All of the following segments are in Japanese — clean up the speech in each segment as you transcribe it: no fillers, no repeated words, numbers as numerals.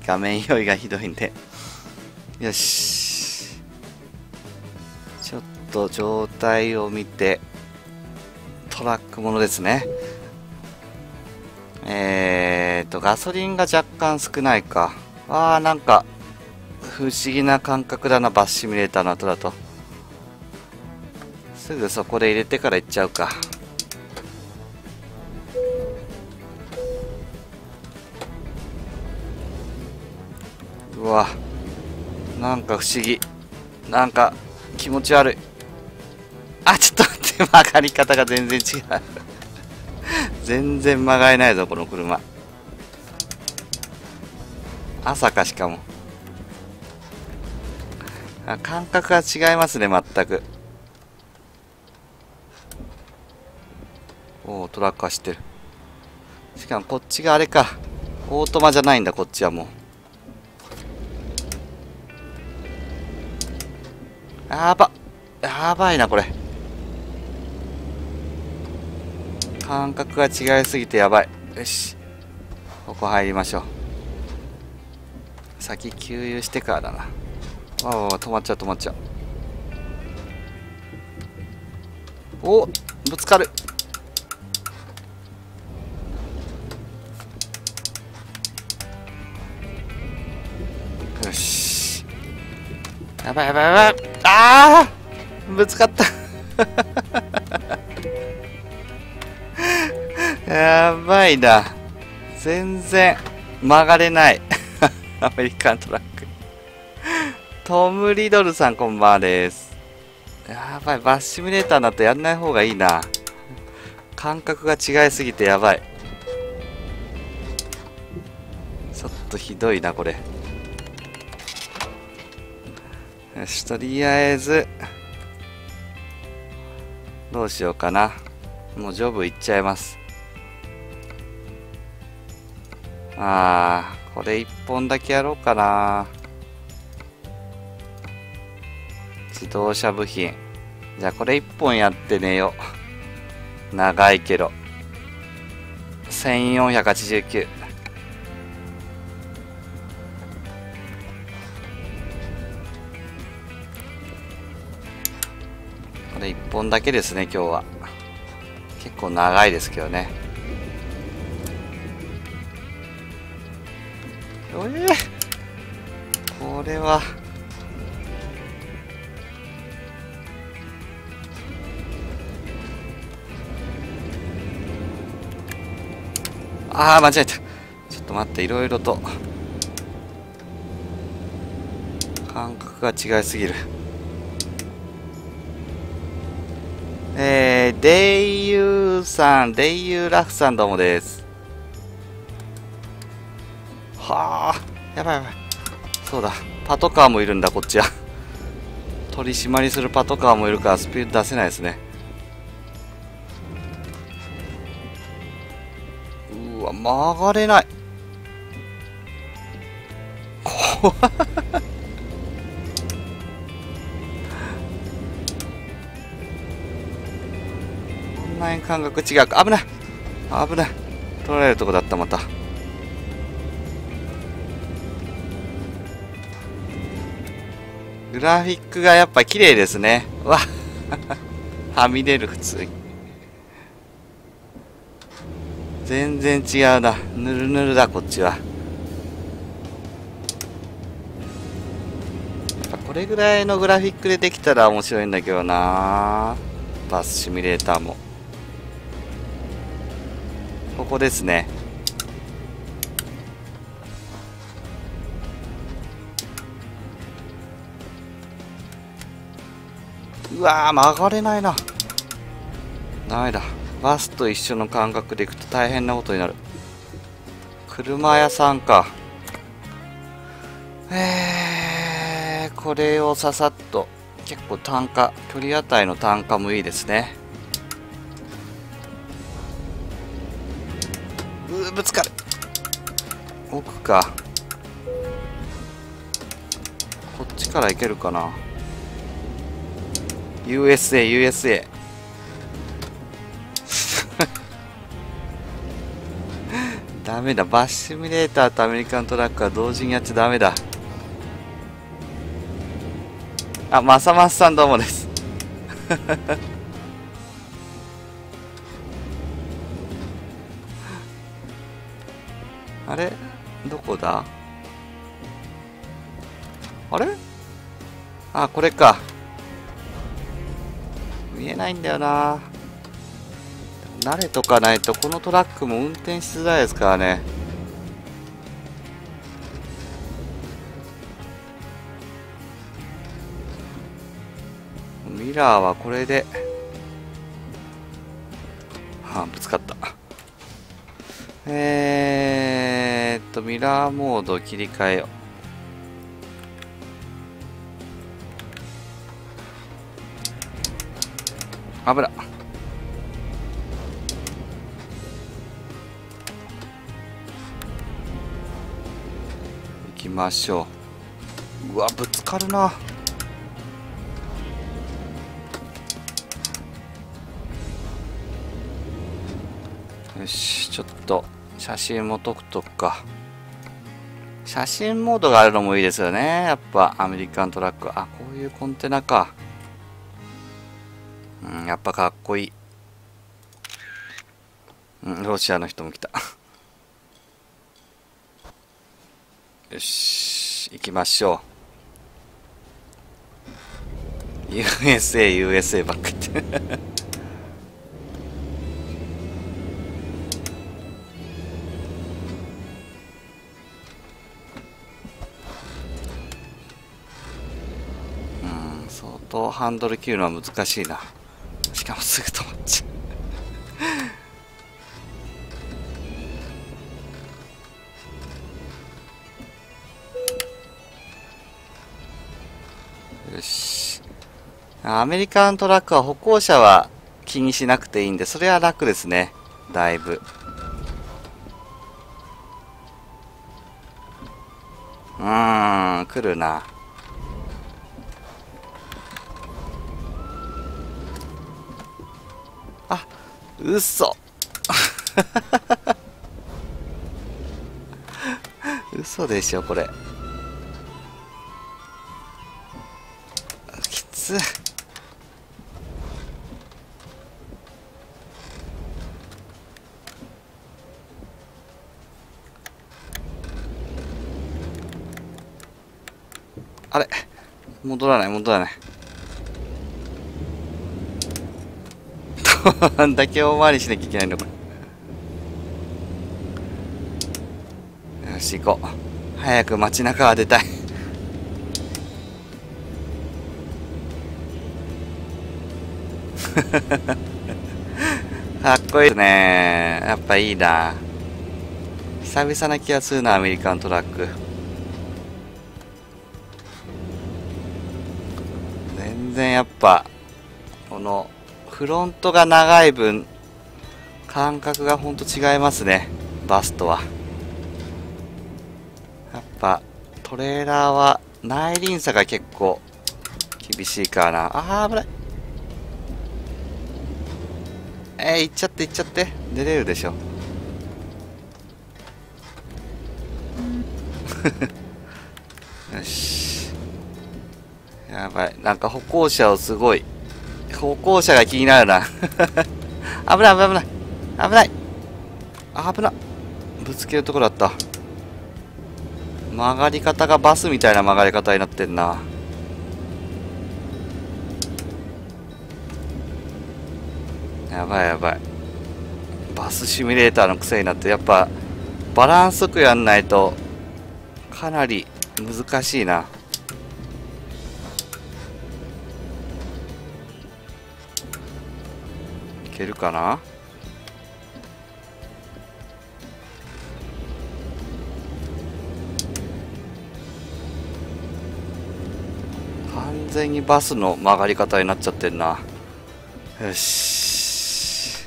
画面酔いがひどいんで。よし。ちょっと状態を見て、トラックものですね。ガソリンが若干少ないか。なんか、不思議な感覚だな、バスシミュレーターの後だと。すぐそこで入れてから行っちゃうか。うわ、なんか不思議。なんか気持ち悪い。ちょっと待って、曲がり方が全然違う。全然曲がれないぞ、この車。朝か、しかも。感覚が違いますね、全く。トラック走ってる。しかもこっちがあれか。オートマじゃないんだ、こっちはもう。やばいな、これ。感覚が違いすぎてやばい。よし。ここ入りましょう。先給油してからだな。止まっちゃう、止まっちゃう。ぶつかる。よし。やばい。ぶつかった。やばいな。全然曲がれない。アメリカントラック。トム・リドルさん、こんばんはです。やばい、バスシミュレーターだとやんない方がいいな。感覚が違いすぎてやばい。ちょっとひどいな、これ。よし、とりあえず、どうしようかな。もうジョブいっちゃいます。これ1本だけやろうかな。自動車部品。じゃあこれ1本やって寝よう。長いけど。1489。これ1本だけですね、今日は。結構長いですけどね。これは。間違えた。ちょっと待って、いろいろと感覚が違いすぎる。デイユーさん、デイユーラフさん、どうもです。やばい。そうだ、パトカーもいるんだ、こっちは。取り締まりするパトカーもいるからスピード出せないですね。曲がれない。怖っ。こんなに感覚違うか。危ない。取られるとこだった。またグラフィックがやっぱ綺麗ですね。はみ出る。普通に全然違うな。ぬるぬるだ、こっちは。やっぱこれぐらいのグラフィックでできたら面白いんだけどな。バスシミュレーターもここですね。曲がれないな。ダメだ。バスと一緒の感覚でいくと大変なことになる。車屋さんか。これをささっと。結構単価、距離値の単価もいいですね。ぶつかる。奥か。こっちから行けるかな。USA ダダメだ。バスシミュレーターとアメリカントラックは同時にやっちゃダメだ。あ、まさまささんどうもです。あれどこだ。あれ、あ、これか。見えないんだよな。慣れとかないとこのトラックも運転しづらいですからね。ミラーはこれで、はあ、ぶつかった。ミラーモード切り替えよう。危ない。行きましょう。うわ、ぶつかるな。よし、ちょっと写真も撮っとくか。写真モードがあるのもいいですよね。やっぱアメリカントラック。あ、こういうコンテナか。うん、やっぱかっこいい。うん、ロシアの人も来た。よし、行きましょう。USA ばっかって相当ハンドル切るのは難しいな。しかもすぐ止まっちゃう。よし。アメリカントラックは歩行者は気にしなくていいんで、それは楽ですね。だいぶ。来るな。あ、嘘嘘でしょ、これ。きつ。あれ、戻らない戻らない。どんだけ大回りしなきゃいけないのこれ。よし行こう。早く街中は出たい。かっこいいですね。やっぱいいな。久々な気がするな、アメリカントラック。全然やっぱこのフロントが長い分感覚がほんと違いますね、バスとは。やっぱトレーラーは内輪差が結構厳しいからな。あー危ない。行っちゃって行っちゃって。出れるでしょ。よし。やばい。なんか歩行者をすごい。歩行者が気になるな。危ない危ない危ない。危ない。危な。ぶつけるところだった。曲がり方がバスみたいな曲がり方になってんな。やばいやばい。バスシミュレーターの癖になって、やっぱバランスよくやんないとかなり難しいな。いけるかな。完全にバスの曲がり方になっちゃってんな。よし。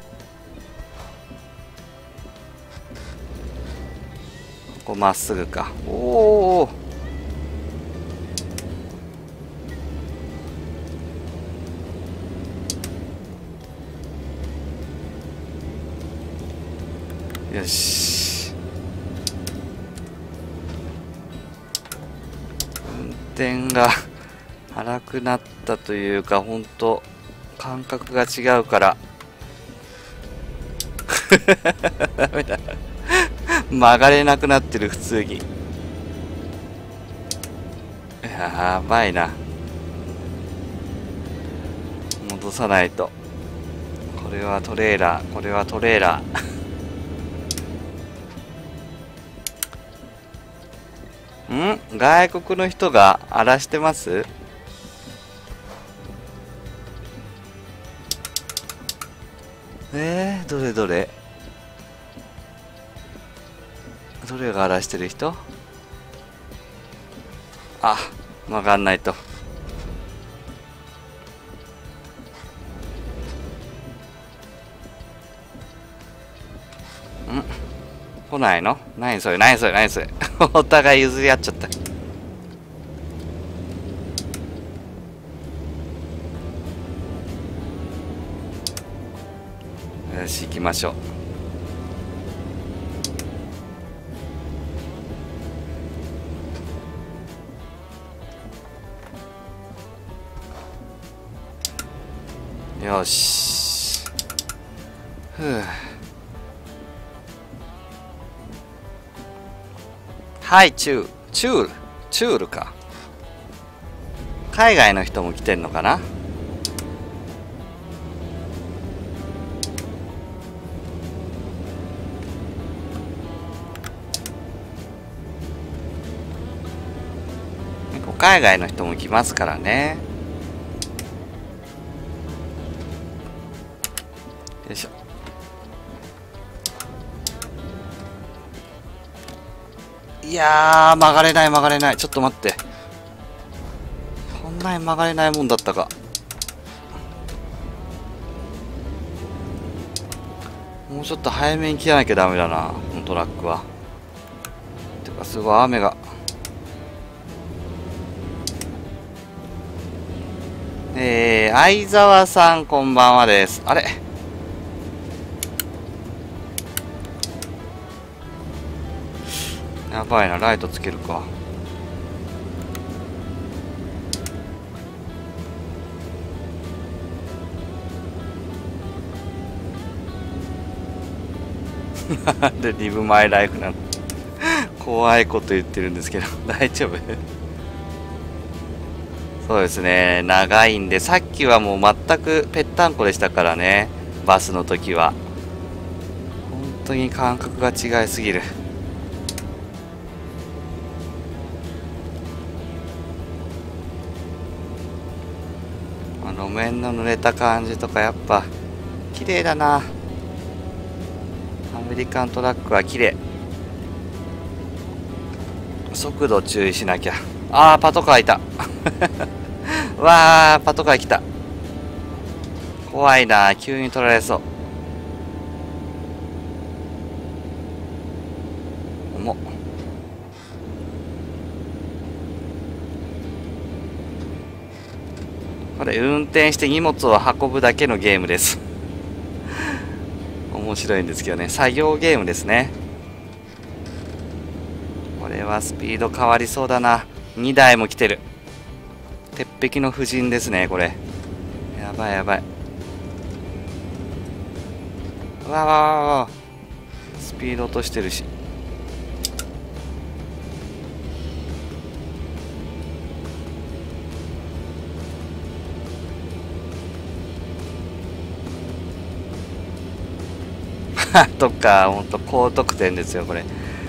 ここまっすぐか。おお。よし。 点が荒くなったというか、ほんと感覚が違うからダメだ曲がれなくなってる。普通にやばいな。戻さないと。これはトレーラー、これはトレーラー外国の人が荒らしてます。どれどれどれが荒らしてる人。あ、曲がんないと。来ないの？何それ何それ何それお互い譲り合っちゃった。よし行きましょう。よし。ふう。はい、チュールか。海外の人も来てんのかな。結構海外の人も来ますからね。よいしょ。いやー、曲がれない曲がれない。ちょっと待って。こんなに曲がれないもんだったか。もうちょっと早めに切らなきゃダメだな、このトラックは。てかすごい雨が。相沢さんこんばんはです。あれ、やばいな、ライトつけるか。でリブマイライフなの怖いこと言ってるんですけど大丈夫そうですね、長いんで、さっきはもう全くぺったんこでしたからね、バスの時は。本当に感覚が違いすぎる。路面の濡れた感じとかやっぱ綺麗だな。アメリカントラックは綺麗。速度注意しなきゃ。あー、パトカーいたわー、パトカー来た。怖いな、急に取られそう。重っ。これ運転して荷物を運ぶだけのゲームです面白いんですけどね、作業ゲームですね。これはスピード変わりそうだな。2台も来てる。鉄壁の布陣ですねこれ。やばいやばい。わわわわ、スピード落としてるしとか、ほんと高得点ですよこれ。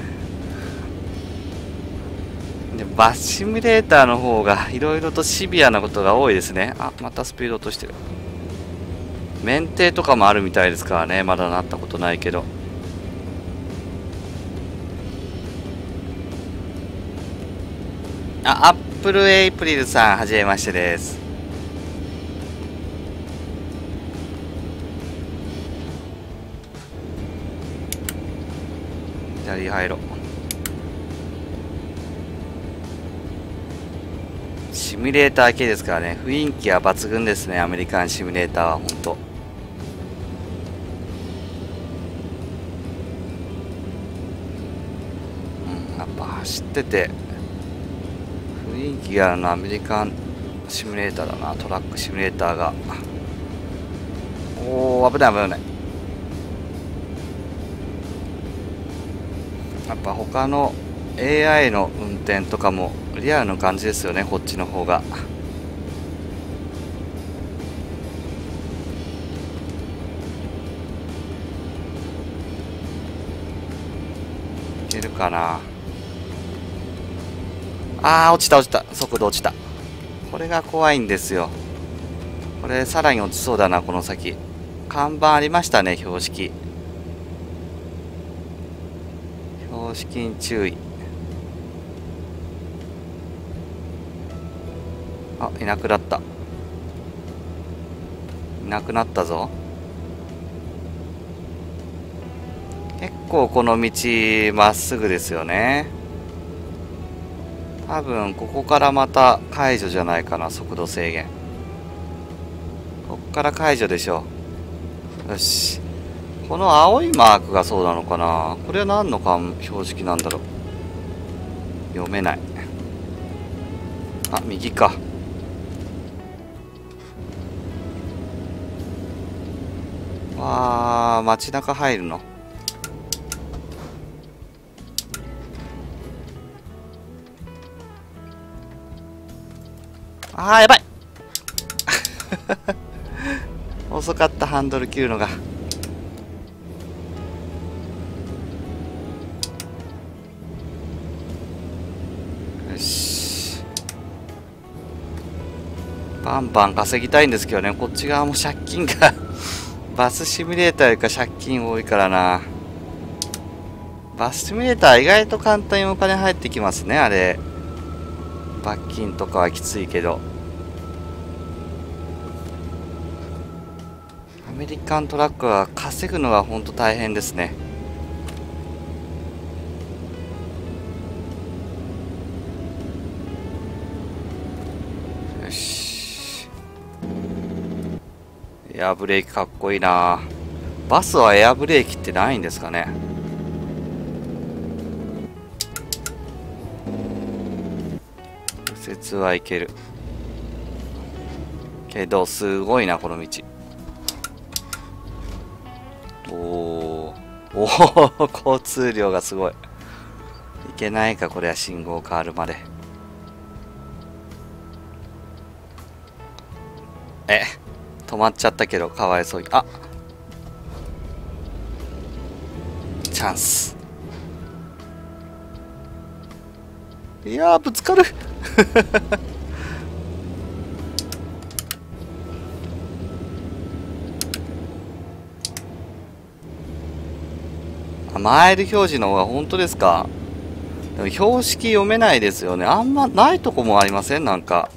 でバスシミュレーターの方がいろいろとシビアなことが多いですね。あ、またスピード落としてる。免停とかもあるみたいですからね。まだなったことないけど。あ、アップルエイプリルさんはじめましてです。左入ろう。シミュレーター系ですからね、雰囲気は抜群ですね、アメリカンシミュレーターは本当。やっぱ走ってて雰雰囲気があるのアメリカンシミュレーターだな。トラックシミュレーターが。おお、危ない危ない。やっぱ他の AI の運転とかもリアルな感じですよね、こっちの方が。いけるかな。あー、落ちた落ちた。速度落ちた。これが怖いんですよ。これさらに落ちそうだな、この先。看板ありましたね、標識。標識に注意。あ、いなくなった。いなくなったぞ。結構この道まっすぐですよね。多分ここからまた解除じゃないかな、速度制限。こっから解除でしょう。よし。この青いマークがそうなのかな。これは何の標識なんだろう。読めない。あ、右か。わあ、街中入るの。あー、やばい遅かった、ハンドル切るのが。よし。バンバン稼ぎたいんですけどね、こっち側も借金がバスシミュレーターよりか借金多いからな。バスシミュレーター意外と簡単にお金入ってきますね、あれ。罰金とかはきついけど。アメリカントラックは稼ぐのがほんと大変ですね。よし。エアブレーキかっこいいな。バスはエアブレーキってないんですかね。右折はいけるけど、すごいなこの道。おお交通量がすごい。いけないか、これは信号変わるまで。止まっちゃったけど、かわいそうに。あ、チャンス。いやー、ぶつかるマイル表示の方が本当ですか。でも標識読めないですよね。あんまないとこもありません？なんか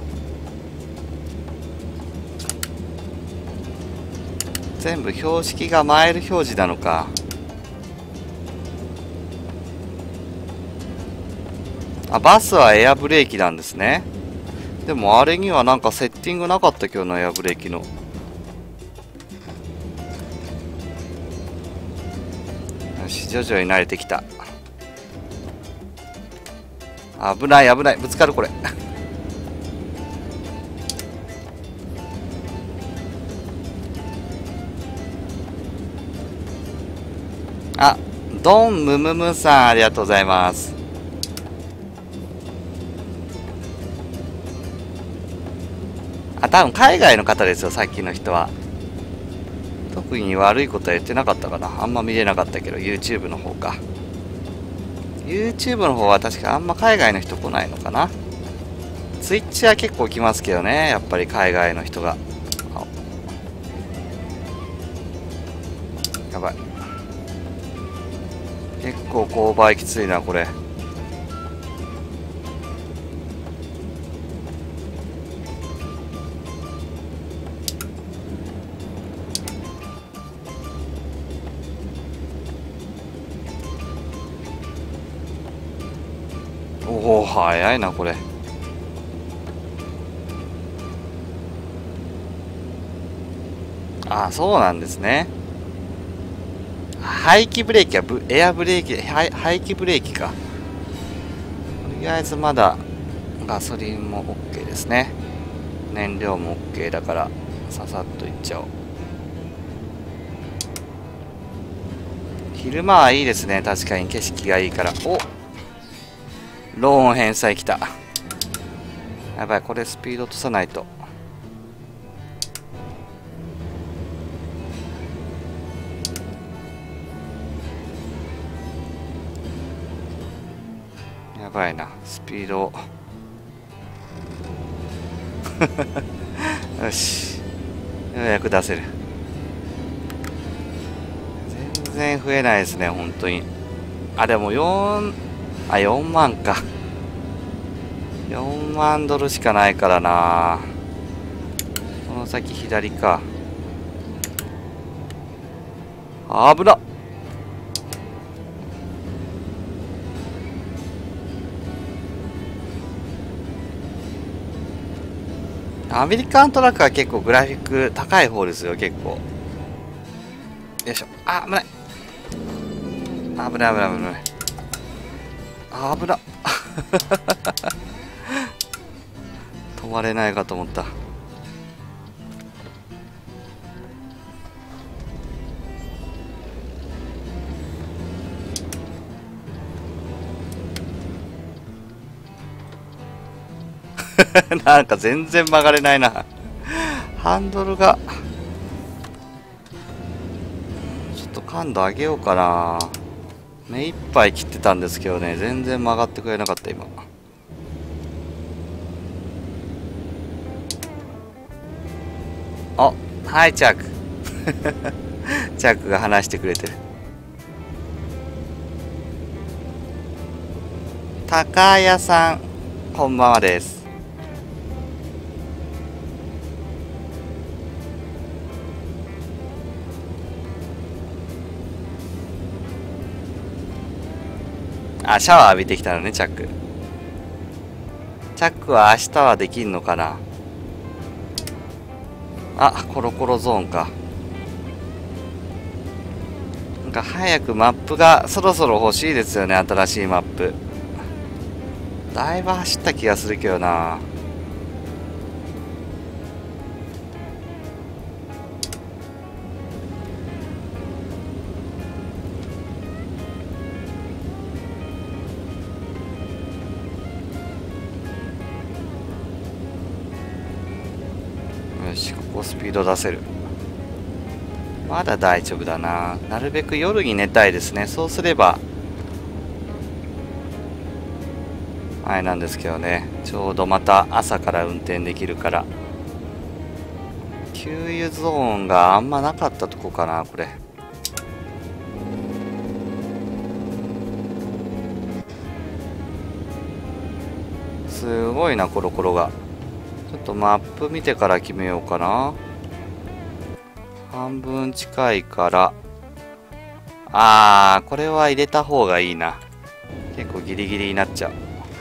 全部標識がマイル表示なのか。あ、バスはエアブレーキなんですね。でもあれにはなんかセッティングなかったけどな、エアブレーキの。よし、徐々に慣れてきた。危ない危ない、ぶつかるこれあ、ドンムムムさん、ありがとうございます。あ、多分海外の方ですよ、さっきの人は。特に悪いことは言ってなかったかな。あんま見れなかったけど、YouTube の方か。YouTube の方は確かあんま海外の人来ないのかな。Twitch は結構来ますけどね、やっぱり海外の人が。やばい。結構勾配きついな、これ。おお、早いなこれ。あ、そうなんですね。排気ブレーキはエアブレーキ、排気ブレーキか。とりあえずまだガソリンも OK ですね。燃料も OK だからささっといっちゃおう。昼間はいいですね。確かに景色がいいから。お、ローン返済きた。やばい、これスピード落とさないと。やばいな、スピードよし、ようやく出せる。全然増えないですね、本当に。あ、でも4万か。4万ドルしかないからな。この先左か。危なっ。アメリカントラックは結構グラフィック高い方ですよ、結構。よいしょ。あ、危ない。危ない危ない危ない。危なっ。止まれないかと思った。なんか全然曲がれないな。ハンドルが。ちょっと感度上げようかな。目いっぱい切ってたんですけどね、全然曲がってくれなかった今。あ、はい、チャック。チャックが話してくれてる。高谷さん、こんばんはです。あ、シャワー浴びてきたのね、チャック。チャックは明日はできんのかな。あ、コロコロゾーンか。なんか早くマップがそろそろ欲しいですよね、新しいマップ。だいぶ走った気がするけどな。よし、ここスピード出せる。まだ大丈夫だな。なるべく夜に寝たいですね。そうすればあれなんですけどね、ちょうどまた朝から運転できるから。給油ゾーンがあんまなかったとこかな、これ。すごいな、コロコロが。ちょっとマップ見てから決めようかな。半分近いから。これは入れた方がいいな。結構ギリギリになっちゃう。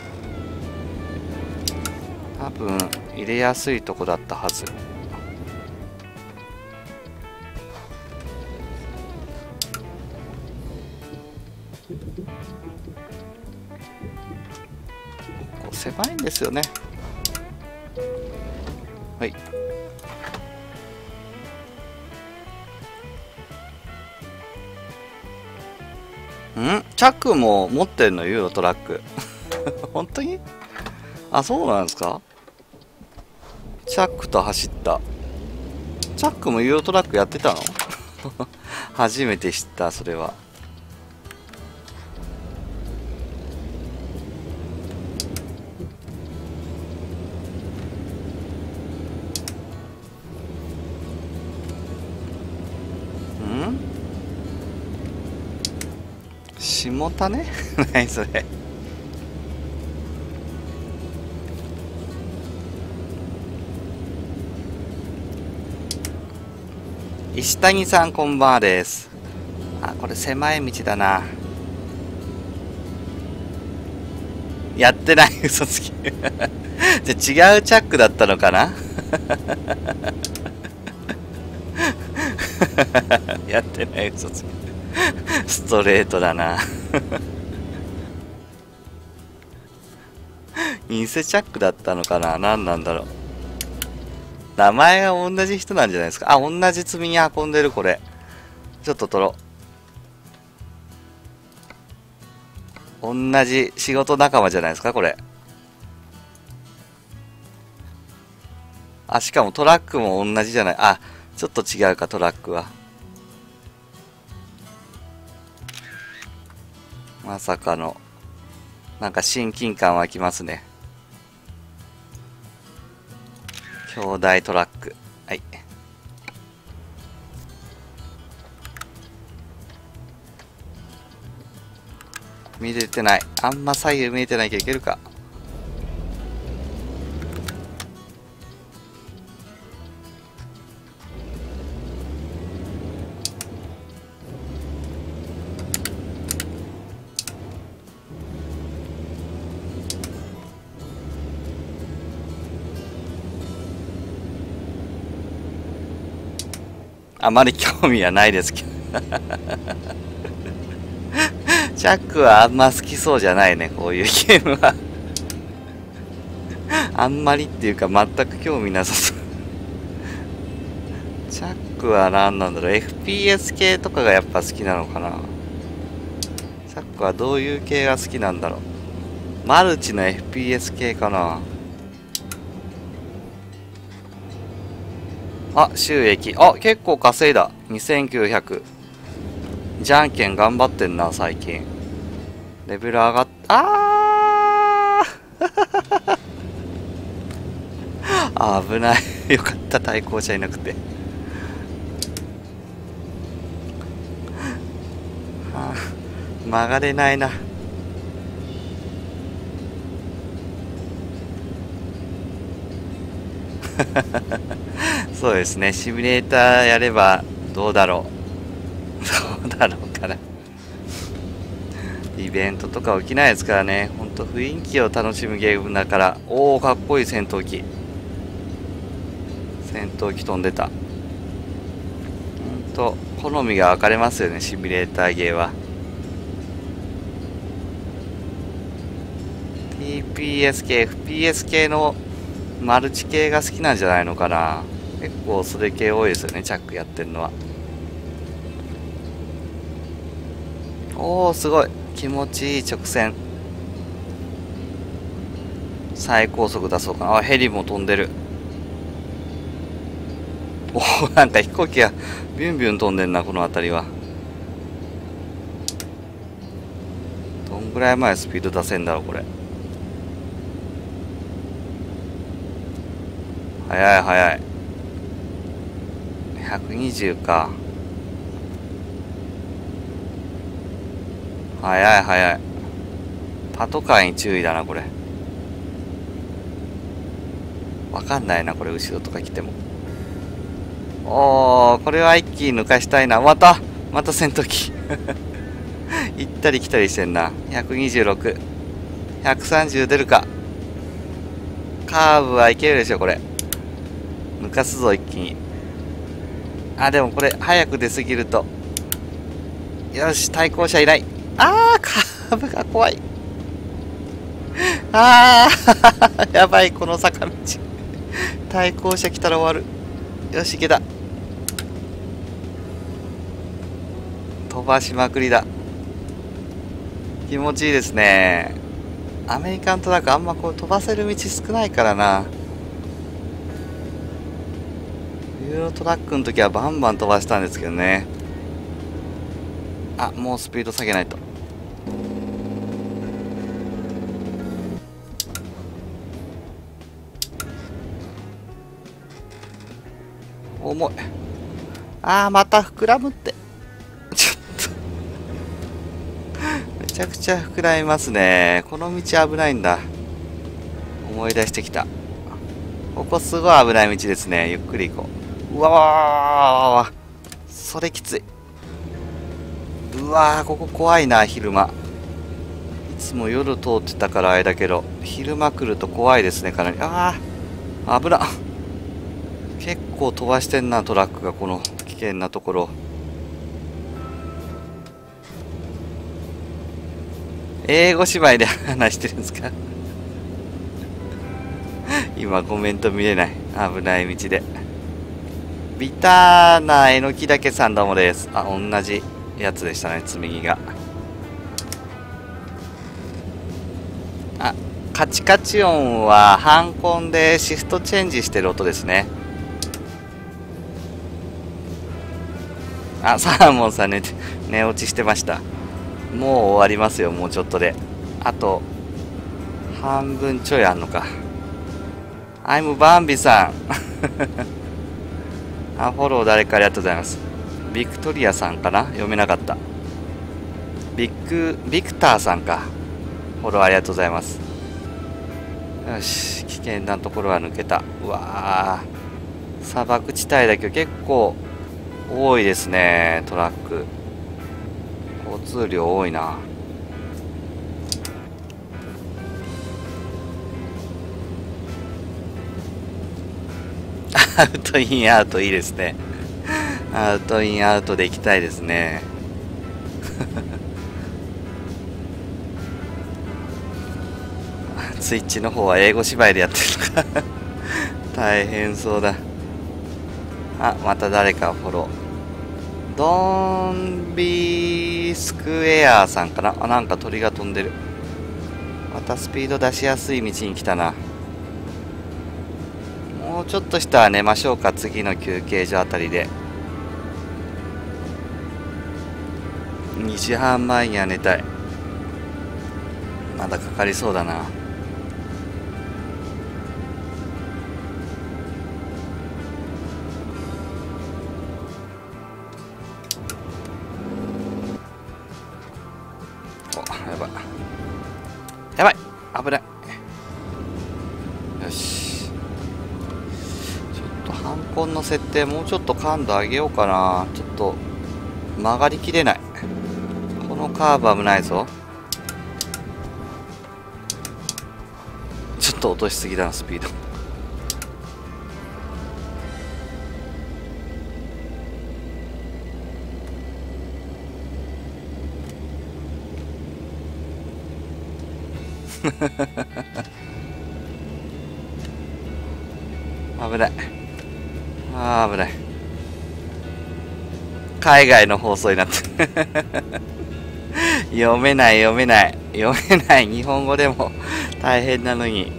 多分入れやすいとこだったはず。ここ狭いんですよね。はい。チャックも持ってんの、ユーロトラック。本当に？あ、そうなんですか？チャックと走った。チャックもユーロトラックやってたの？初めて知った、それは。下種？何それ。石谷さんこんばんはです。あ、これ狭い道だな。やってない、嘘つき。じゃあ違うチャックだったのかな。やってない、嘘つき。ストレートだな。 偽チャックだったのかな、何なんだろう。名前が同じ人なんじゃないですか。あ、同じ積み荷運んでる、これ。ちょっと取ろう。同じ仕事仲間じゃないですか、これ。あ、しかもトラックも同じじゃない。あ、ちょっと違うか、トラックは。まさかの。なんか親近感湧きますね。兄弟トラック。はい。見れてない。あんま左右見えてないけどいけるか。あまり興味はないですけどチャックはあんま好きそうじゃないね、こういうゲームはあんまりっていうか全く興味なさそうチャックは何なんだろう。 FPS 系とかがやっぱ好きなのかな。チャックはどういう系が好きなんだろう。マルチの FPS 系かな。あ、収益。あ、結構稼いだ。2900。じゃんけん頑張ってんな、最近。レベル上がっ、危ない。よかった、対向車いなくて。曲がれないな。そうですね、シミュレーターやればどうだろう。どうだろうかな。イベントとか起きないですからね。ほんと雰囲気を楽しむゲームだから。おお、かっこいい戦闘機。戦闘機飛んでた。ほんと好みが分かれますよね、シミュレーターゲーは。TPS 系、FPS 系のマルチ系が好きなんじゃないのかな。結構それ系多いですよね、チャックやってるのは。おお、すごい気持ちいい直線。最高速出そうかな。あ、ヘリも飛んでる。おお、なんか飛行機がビュンビュン飛んでんな、この辺りは。どんぐらい前スピード出せんだろう、これ。速い速い。120か。速い速い。パトカーに注意だな、これ。わかんないな、これ、後ろとか来ても。おー、これは一気に抜かしたいな。また戦闘機。行ったり来たりしてんな。126。130出るか。カーブはいけるでしょ、これ。抜かすぞ、一気に。あ、でもこれ、早く出すぎると。よし、対向車いない。カーブが怖い。やばい、この坂道。対向車来たら終わる。よし、行けた。飛ばしまくりだ。気持ちいいですね。アメリカントラックあんまこう飛ばせる道少ないからな。ユーロトラックの時はバンバン飛ばしたんですけどね。あ、もうスピード下げないと。重い。また膨らむって。ちょっとめちゃくちゃ膨らみますね。この道危ないんだ。思い出してきた。ここすごい危ない道ですね。ゆっくり行こう。うわー、それきつい。うわー、ここ怖いな、昼間。いつも夜通ってたからあれだけど、昼間来ると怖いですね、かなり。危な。結構飛ばしてんな、トラックが、この危険なところ。英語芝居で話してるんですか。 今コメント見れない。危ない道で。ビターなえのきだけさんどうもです。あ、同じやつでしたね、積み木が。あ、カチカチ音はハンコンでシフトチェンジしてる音ですね。あ、サーモンさん寝落ちしてました。もう終わりますよ、もうちょっとで。あと半分ちょいあんのか。アイムバンビさんあ、フォロー誰かありがとうございます。ビクトリアさんかな、読めなかった。ビクターさんか。フォローありがとうございます。よし、危険なところは抜けた。うわー、砂漠地帯だけど結構多いですね、トラック。交通量多いな。アウトインアウトいいですね。アウトインアウトで行きたいですね。スイッチの方は英語芝居でやってるのか大変そうだ。あ、また誰かフォロー。ドンビースクエアさんかな。あ、なんか鳥が飛んでる。またスピード出しやすい道に来たな。もうちょっとしたら寝ましょうか。次の休憩所あたりで。2時半前には寝たい。まだかかりそうだな。お、やばいやばい、危ない。よし、ちょっとハンコンの設定もうちょっと感度上げようかな。ちょっと曲がりきれない。このカーブ危ないぞ。ちょっと落としすぎだな、スピード危ない。あー、危ない。海外の放送になって読めない。日本語でも大変なのに。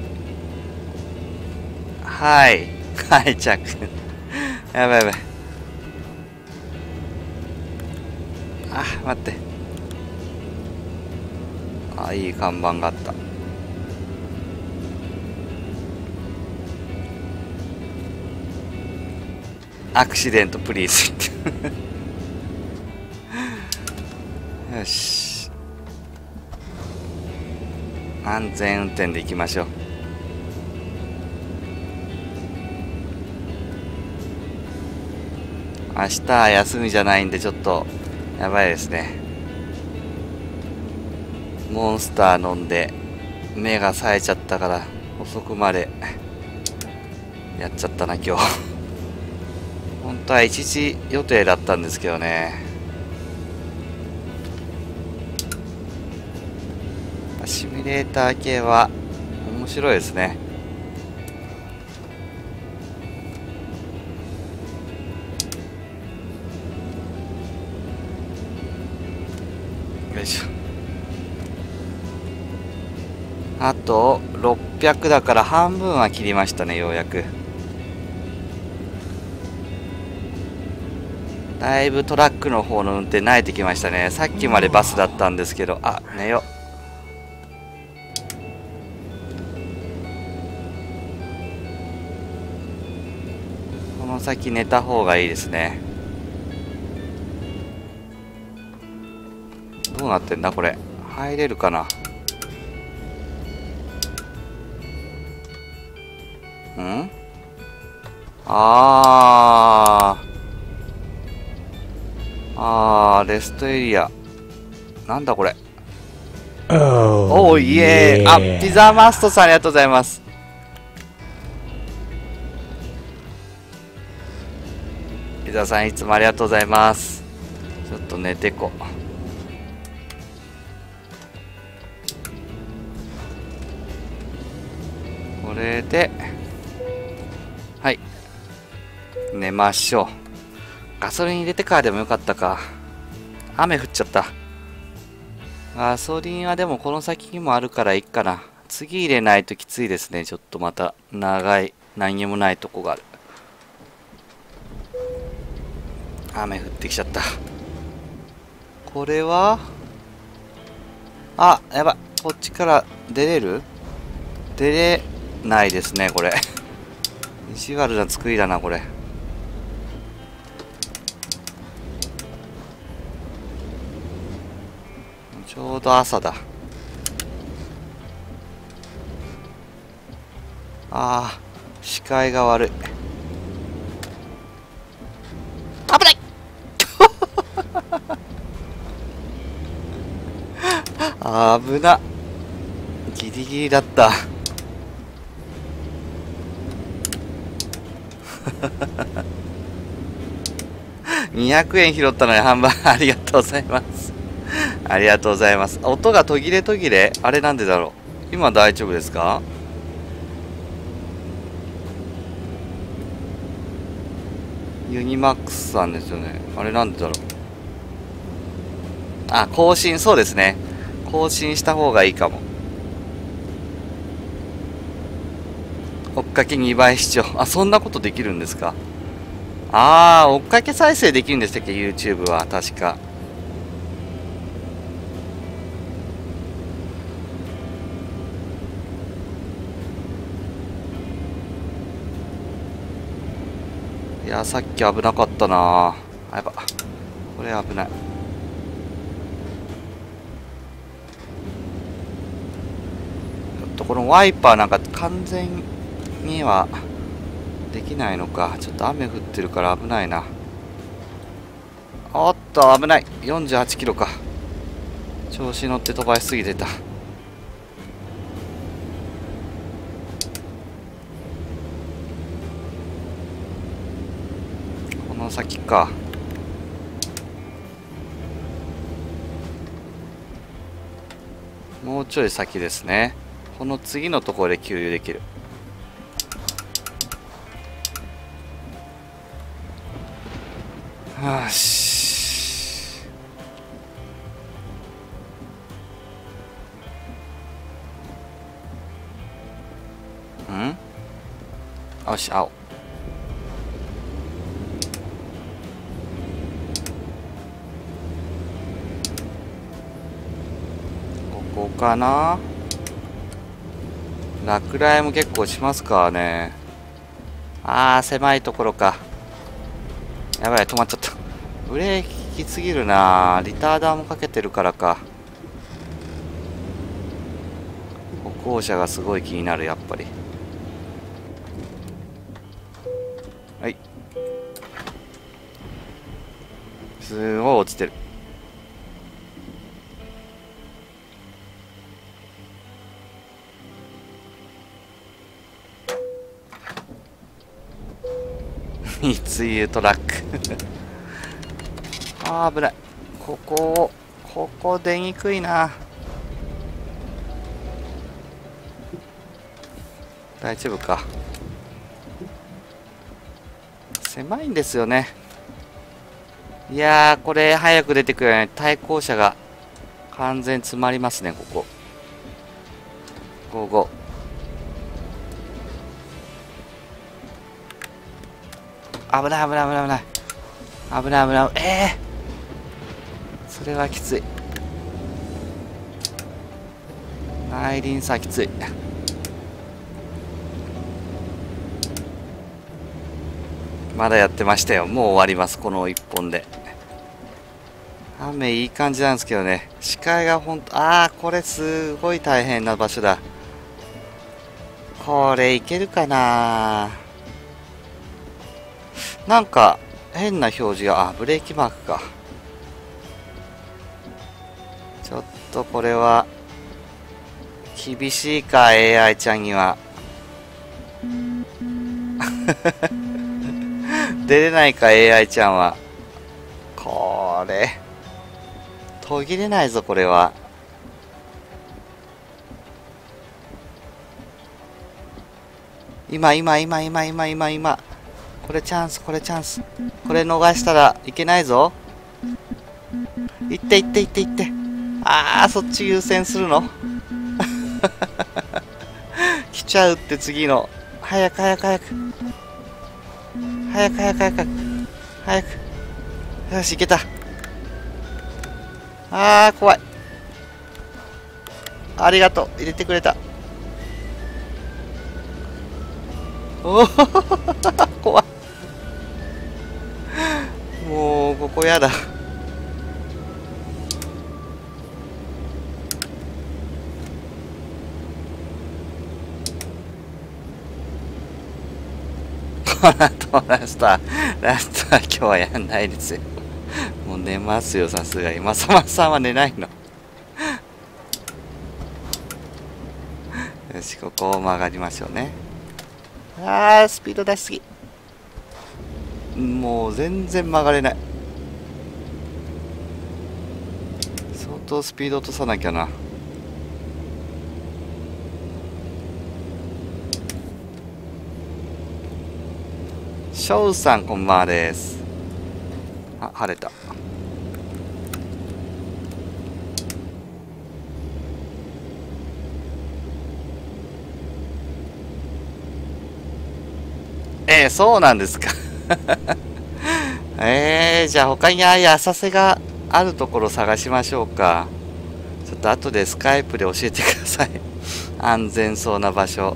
はい、チャックやばい。あ、待って。あ、いい看板があった。アクシデントプリーズよし、安全運転で行きましょう。明日は休みじゃないんでちょっとやばいですね。モンスター飲んで目が冴えちゃったから遅くまでやっちゃったな今日本当は1時予定だったんですけどね。シミュレーター系は面白いですね。よいしょ。あと600だから半分は切りましたね、ようやく。だいぶトラックの方の運転慣れてきましたね。さっきまでバスだったんですけど、あ、寝よ。この先寝た方がいいですね。どうなってんだこれ。入れるかな。ん？レストエリア。なんだこれ。おー、イエーイ。あ、ピザマストさんありがとうございます。ピザさんいつもありがとうございます。ちょっと寝てこ。これではい。寝ましょう。ガソリン入れてからでもよかったか。雨降っちゃった。ガソリンはでもこの先にもあるからいいかな。次入れないときついですね。ちょっとまた長い、何にもないとこがある。雨降ってきちゃった。これはあ、やば。こっちから出れる？出れないですね、これ。意地悪な作りだな、これ。ちょうど朝だ。ああ、視界が悪い。危ない危な。ギリギリだった。200円拾ったのに半分ありがとうございます。ありがとうございます。音が途切れ途切れあれなんでだろう。今大丈夫ですか？ユニマックスさんですよね。あれなんでだろう。あ、更新、そうですね。更新した方がいいかも。追っかけ2倍視聴。あ、そんなことできるんですか？あー、追っかけ再生できるんでしたっけ YouTube は。確か。いや、さっき危なかったなあ。やば。これ危ない。ちょっとこのワイパーなんか完全にはできないのか。ちょっと雨降ってるから危ないな。おっと、危ない。48キロか。調子乗って飛ばしすぎてた。この先か。もうちょい先ですね。この次のところで給油できる。よし。よし、青。ここかな。落雷も結構しますからね。あー、狭いところか。やばい、止まっちゃった。ブレーキきつすぎるな。リターダーもかけてるからか。歩行者がすごい気になる、やっぱり。はい。すごい落ちてる。密輸トラックあー危ない。ここ出にくいな。大丈夫か。狭いんですよね。いやー、これ早く出てくるよね。対向車が完全詰まりますね、ここ。55。危ない危ない危ない危ない。危ない危ない。それはきつい。内輪差きつい。まだやってましたよ。もう終わります、この1本で。雨いい感じなんですけどね。視界がほんと、これすごい大変な場所だ。これいけるかな。なんか変な表示が、ブレーキマークか。ちょっとこれは厳しいか、 AI ちゃんには出れないか、 AI ちゃんは。これ途切れないぞ、これは。 今。これチャンス。これ逃したらいけないぞ。行って。あー、そっち優先するの来ちゃうって次の。早く。よし、いけた。あー、怖い。ありがとう。入れてくれた。おお怖い。もう、ここやだ。この後ラストは今日はやんないですよ。もう寝ますよ、さすがに。まさまさんは寝ないの。よし、ここを曲がりましょうね。あー、スピード出しすぎ。もう全然曲がれない。相当スピード落とさなきゃな。ショウさんこんばんはです。あ、晴れた。そうなんですか。じゃあ他に浅瀬があるところ探しましょうか。ちょっと後でスカイプで教えてください。安全そうな場所。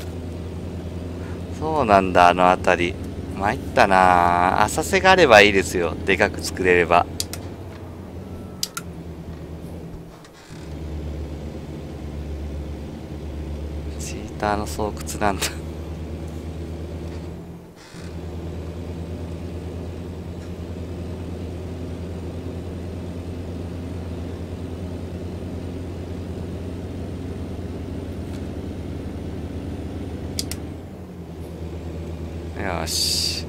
そうなんだ、あの辺り。参ったな。浅瀬があればいいですよ。でかく作れれば。チーターの巣窟なんだ。よし。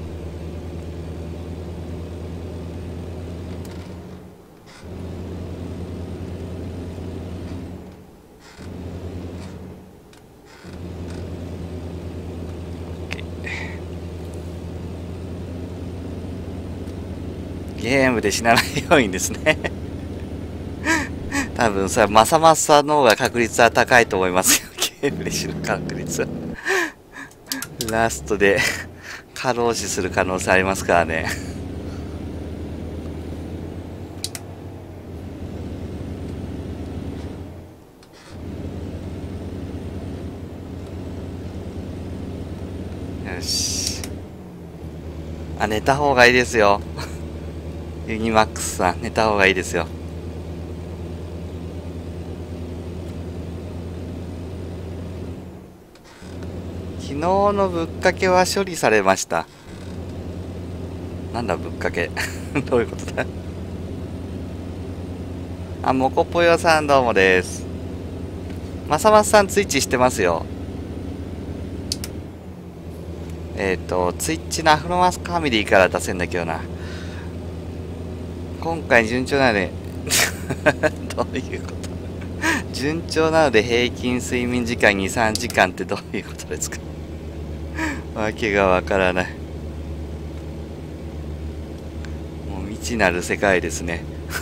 ゲームで死なないようにですね。多分さ、まさまさの方が確率は高いと思いますよ。ゲームで死ぬ確率は。ラストで過労死する可能性ありますからね。よし。あ、寝た方がいいですよ。ユニマックスさん、寝た方がいいですよ。昨日のぶっかけは処理されました。なんだぶっかけ。どういうことだ。あ、もこぽよさんどうもです。まさまさんツイッチしてますよ。ツイッチのアフロマスファミリーから出せんだけどな。今回順調なのでどういうこと順調なので平均睡眠時間2、3時間ってどういうことですか。わけがわからない。もう未知なる世界ですね。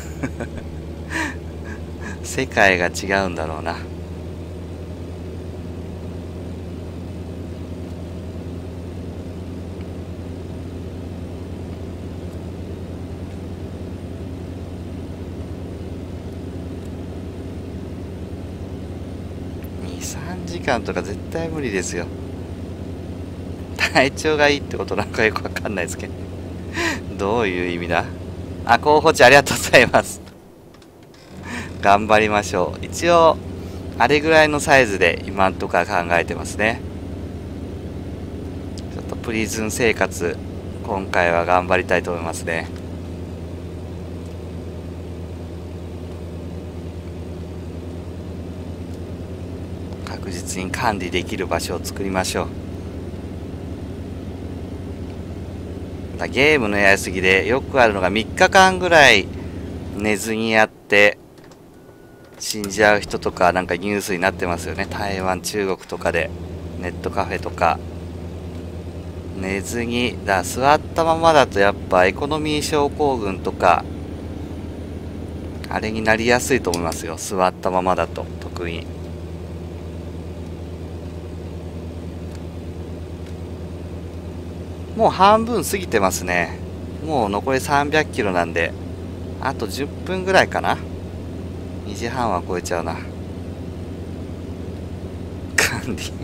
世界が違うんだろうな。2、3時間とか絶対無理ですよ。体調がいいってことなんかよくわかんないですけど。どういう意味だ。あ、候補地ありがとうございます。頑張りましょう。一応あれぐらいのサイズで今んとこは考えてますね。ちょっとプリズン生活今回は頑張りたいと思いますね。確実に管理できる場所を作りましょう。ゲームのやりすぎでよくあるのが3日間ぐらい寝ずにやって死んじゃう人とかなんかニュースになってますよね。台湾、中国とかでネットカフェとか寝ずに座ったままだとやっぱエコノミー症候群とかあれになりやすいと思いますよ。座ったままだと特に。もう半分過ぎてますね。もう残り300キロなんであと10分ぐらいかな。2時半は超えちゃうな。管理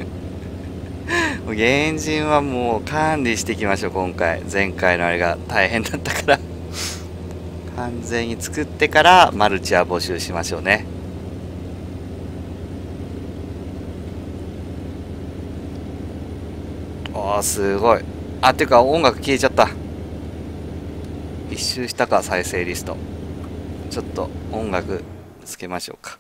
エンジンはもう管理していきましょう。今回前回のあれが大変だったから完全に作ってからマルチは募集しましょうね。おーすごい。あ、っていうか音楽消えちゃった。一周したか。再生リストちょっと音楽つけましょうか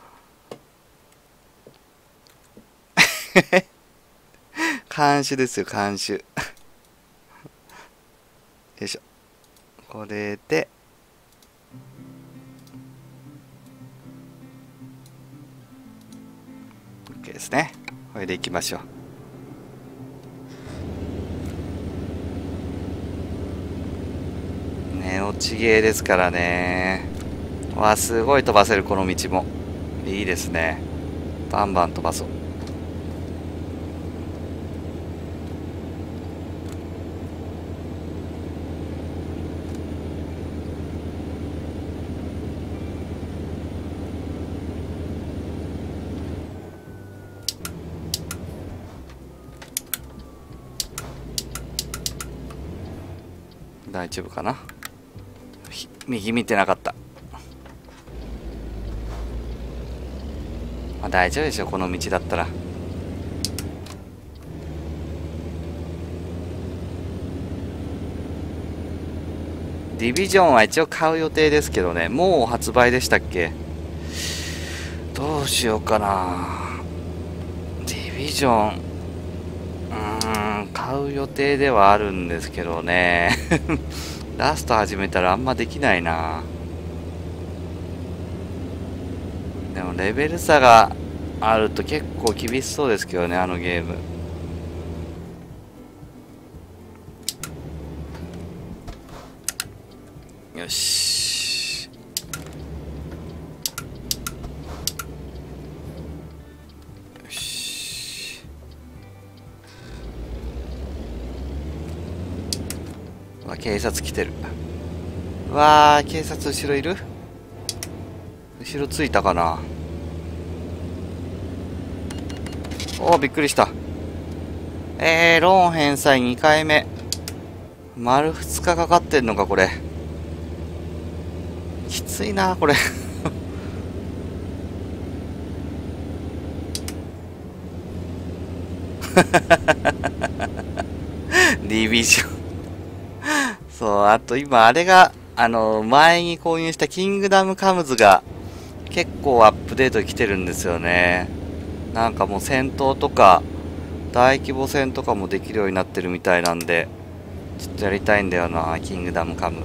監修ですよ、監修よいしょ。これでOK ですね。これでいきましょう。寝落ちゲーですからね。わ、すごい飛ばせる。この道もいいですね。バンバン飛ばそう。大丈夫かな。右見てなかった。まあ、大丈夫でしょ、この道だったら。ディビジョンは一応買う予定ですけどね。もう発売でしたっけ。どうしようかな。ディビジョン買う予定ではあるんですけどねラスト始めたらあんまできないな。でもレベル差があると結構厳しそうですけどね、あのゲーム。よし。よし。わ、警察来てる。わー、警察後ろいる。後ろついたかな。おー、びっくりした。ローン返済2回目。丸2日かかってんのか、これ。きついな、これ。ディビジョン。そう、あと今、あれが、前に購入したキングダムカムズが、結構アップデート来てるんですよね。なんかもう戦闘とか、大規模戦とかもできるようになってるみたいなんで、ちょっとやりたいんだよな、キングダムカム。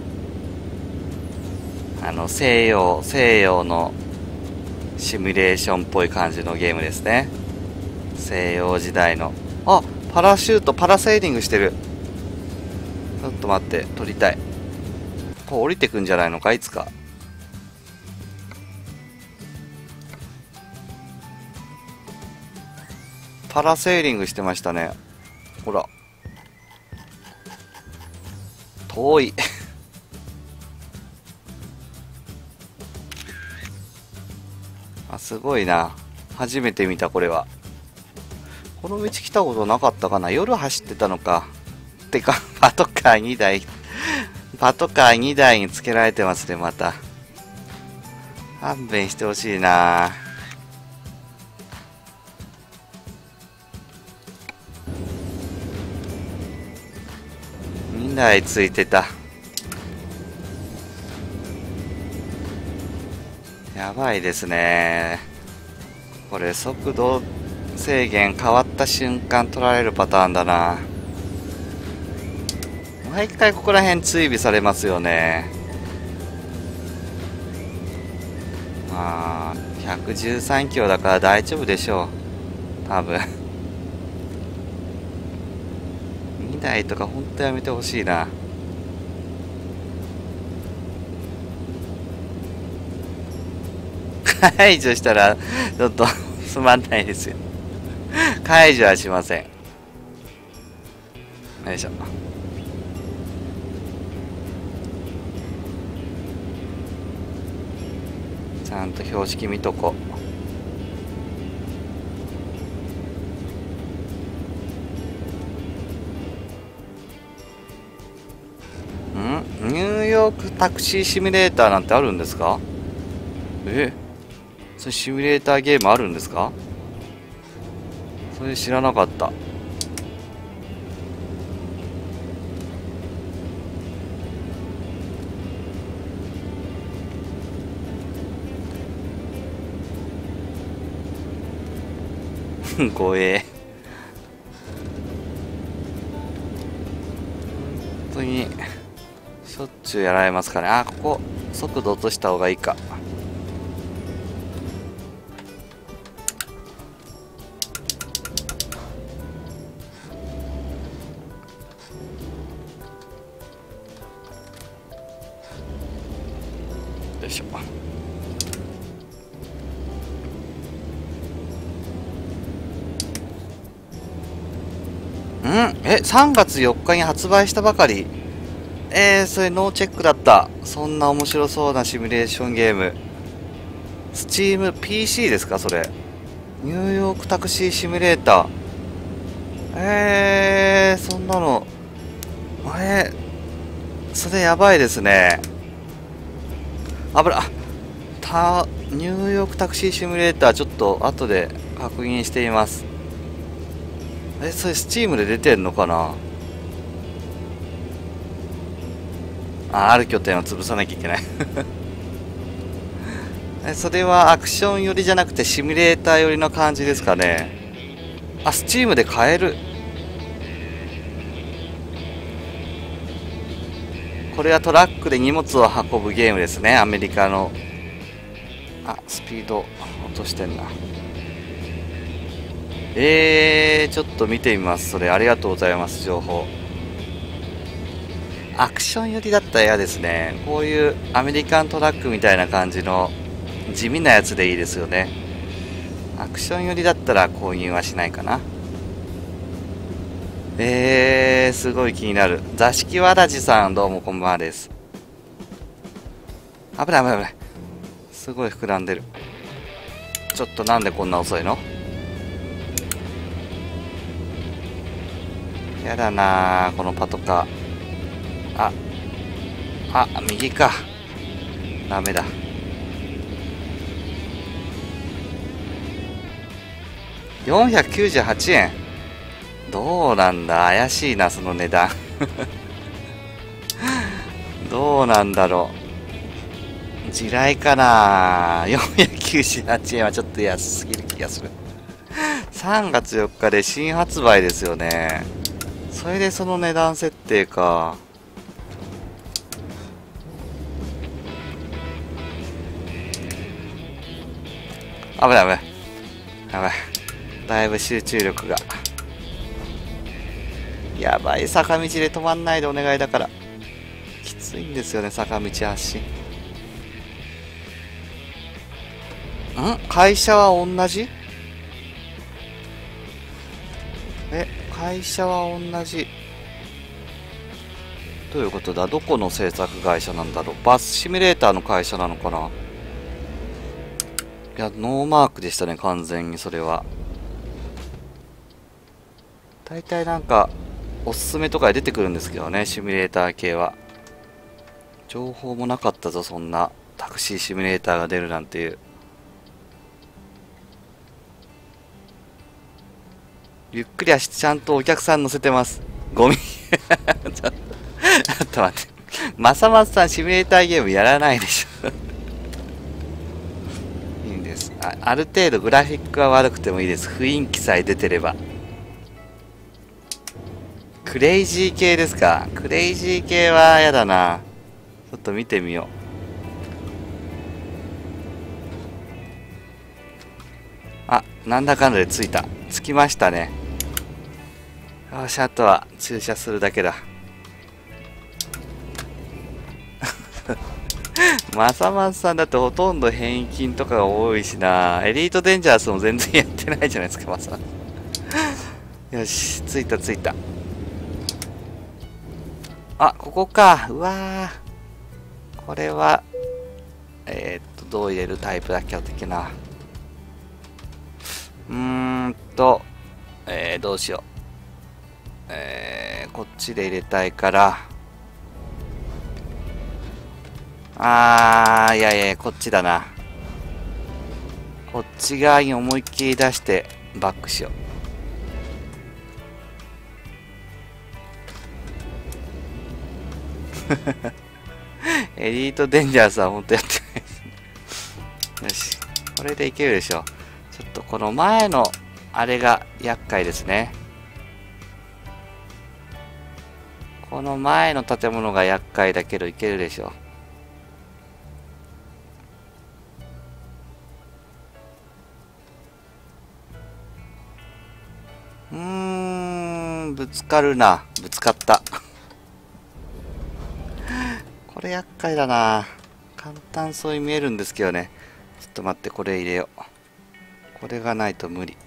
西洋のシミュレーションっぽい感じのゲームですね。西洋時代の。あ、パラシュート、パラセーリングしてる。ちょっと待って、撮りたい。こう降りてくんじゃないのか、いつか。パラセーリングしてましたね。ほら。遠い。あ、すごいな。初めて見た、これは。この道来たことなかったかな。夜走ってたのか。てか、パトカー2台。パトカー2台につけられてますね、また。勘弁してほしいな。2台ついてた。やばいですね。これ速度制限変わった瞬間取られるパターンだな。毎回ここら辺追尾されますよね。まあ113キロだから大丈夫でしょう、多分。 2台とかほんとやめてほしいな。解除したらちょっとつまんないですよ。解除はしません。よいしょ。ちゃんと標識見とこう。ニューヨークタクシーシミュレーターなんてあるんですか？それシミュレーターゲームあるんですか？それ知らなかった。怖え。本当にしょっちゅうやられますかね。あ、ここ速度落とした方がいいか。よいしょ。3月4日に発売したばかり。それノーチェックだった。そんな面白そうなシミュレーションゲーム。スチーム PC ですかそれ。ニューヨークタクシーシミュレーター。そんなの。それやばいですね。ニューヨークタクシーシミュレーターちょっと後で確認してみます。それスチームで出てんのかな。ある拠点を潰さなきゃいけないそれはアクション寄りじゃなくてシミュレーター寄りの感じですかね。スチームで買える。これはトラックで荷物を運ぶゲームですね。アメリカの。スピード落としてんな。ちょっと見てみます。それありがとうございます。情報。アクション寄りだったら嫌ですね。こういうアメリカントラックみたいな感じの地味なやつでいいですよね。アクション寄りだったら購入はしないかな。すごい気になる。座敷わらじさん、どうもこんばんはです。危ない危ない危ない。すごい膨らんでる。ちょっとなんでこんな遅いの？やだなあ、このパトカー。右か。ダメだ。498円。どうなんだ、怪しいな、その値段。どうなんだろう。地雷かな。498円はちょっと安すぎる気がする。3月4日で新発売ですよね。それでその値段設定か。危ない危ない。やばい。だいぶ集中力が。やばい。坂道で止まんないでお願いだから。きついんですよね、坂道発進。会社は同じ？会社は同じ。どういうことだ？どこの制作会社なんだろう？バスシミュレーターの会社なのかな？いや、ノーマークでしたね、完全にそれは。大体なんか、おすすめとかで出てくるんですけどね、シミュレーター系は。情報もなかったぞ、そんな。タクシーシミュレーターが出るなんていう。ゆっくり足ちゃんとお客さん乗せてます。ゴミ。ちょっと待って。まさまさんシミュレーターゲームやらないでしょ。いいんです。ある程度グラフィックは悪くてもいいです。雰囲気さえ出てれば。クレイジー系ですか？クレイジー系はやだな。ちょっと見てみよう。なんだかんだで着いた。着きましたね。 よし、あとは駐車するだけだ。まさまささんだってほとんど返金とかが多いしな。エリートデンジャースも全然やってないじゃないですか、まさ。よし、着いた着いた。あ、ここか。うわー。これは、どう入れるタイプだっけ、的な。どうしよう。こっちで入れたいから。いやいや、こっちだな。こっち側に思いっきり出してバックしよう。エリートデンジャースはほんとやってない。よし。これでいけるでしょ。ちょっとこの前のあれが厄介ですね。この前の建物が厄介だけどいけるでしょ。ぶつかるな。ぶつかった。これ厄介だな。簡単そうに見えるんですけどね。ちょっと待って、これ入れよう。これがないと無理。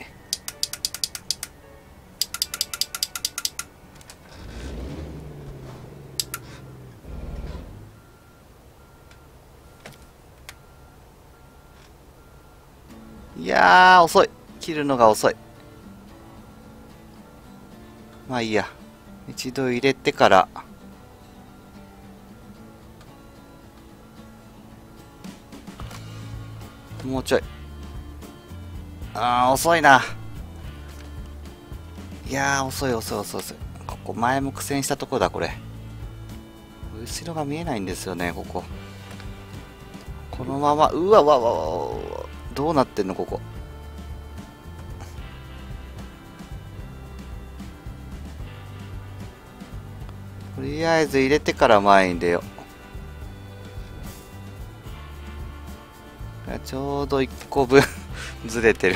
いやー、遅い。切るのが遅い。まあいいや。一度入れてから。もうちょい。遅いな。いやー、遅い遅い遅い遅い。ここ前も苦戦したとこだ、これ。後ろが見えないんですよね、ここ。このまま、うわわわわわ。どうなってんの、ここ。とりあえず入れてから前に出よう。ちょうど1個分ずれてる。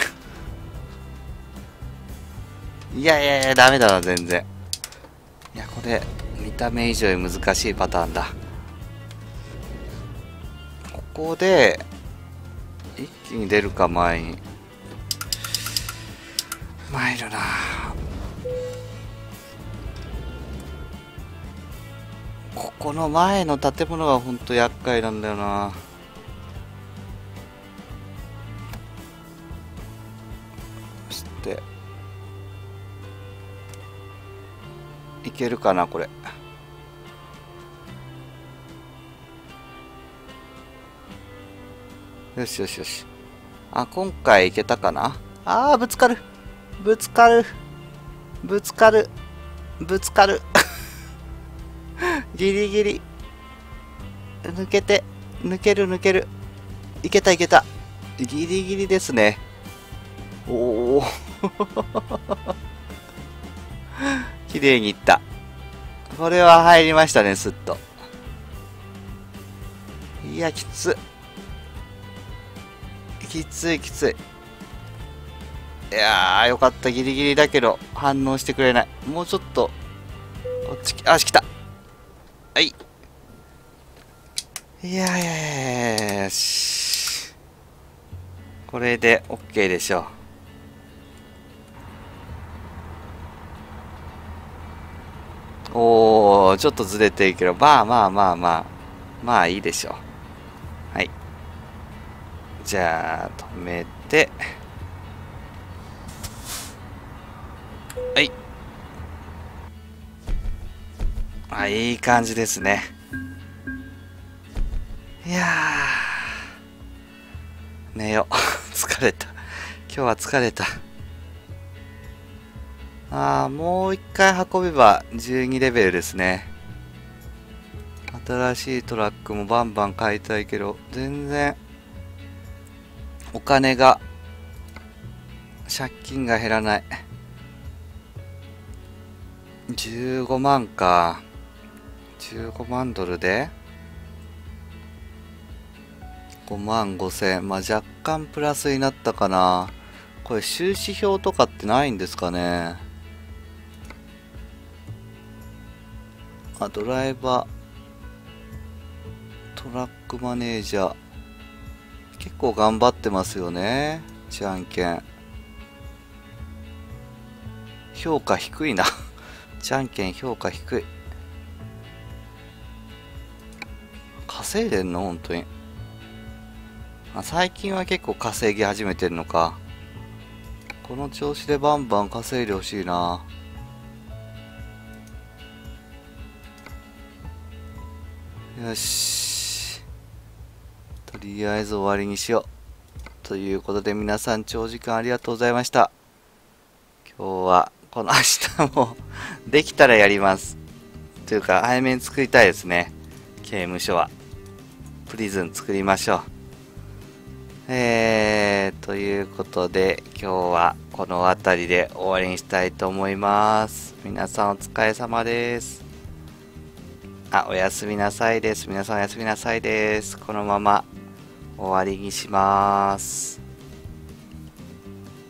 いやいやいや、ダメだな、全然。いや、これ、見た目以上に難しいパターンだ。ここで、一気に出るか、前に。参るな。ここの前の建物がほんと厄介なんだよな。そしていけるかな、これ。よしよしよし。今回いけたかな。ぶつかるぶつかるぶつかるぶつかるギリギリ抜けて、抜ける抜ける。いけたいけた。ギリギリですね。おお綺麗にいった。これは入りましたね、スッと。いや、きつきついきつい。いやー、よかった。ギリギリだけど反応してくれない。もうちょっとこっち、来た。はい。いやいやいや、よし。これで OK でしょう。おー、ちょっとずれてるけど、まあまあまあまあ、まあいいでしょう。はい。じゃあ、止めて。はい。いい感じですね。いやー、寝よう。疲れた。今日は疲れた。もう一回運べば12レベルですね。新しいトラックもバンバン買いたいけど、全然、お金が、借金が減らない。15万か。15万ドルで5万5千。まあ、若干プラスになったかな。これ収支表とかってないんですかね。 あ、ドライバー、トラックマネージャー。結構頑張ってますよね。じゃんけん。評価低いな。じゃんけん評価低い。稼いでんの本当に。最近は結構稼ぎ始めてるのか。この調子でバンバン稼いでほしいな。よし。とりあえず終わりにしよう。ということで皆さん長時間ありがとうございました。今日はこの明日もできたらやります。というか早めに作りたいですね。刑務所は。プリズン作りましょう。ということで今日はこの辺りで終わりにしたいと思います。皆さんお疲れ様です。おやすみなさいです。皆さんおやすみなさいです。このまま終わりにします。